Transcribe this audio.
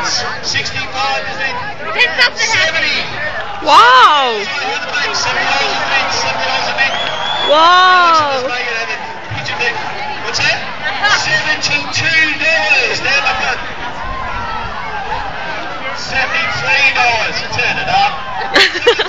That's 65, isn't it? 70. Wow! $70 a bit, $70 a bit. Wow! What's that? $72. Down the front. $73. Turn it up.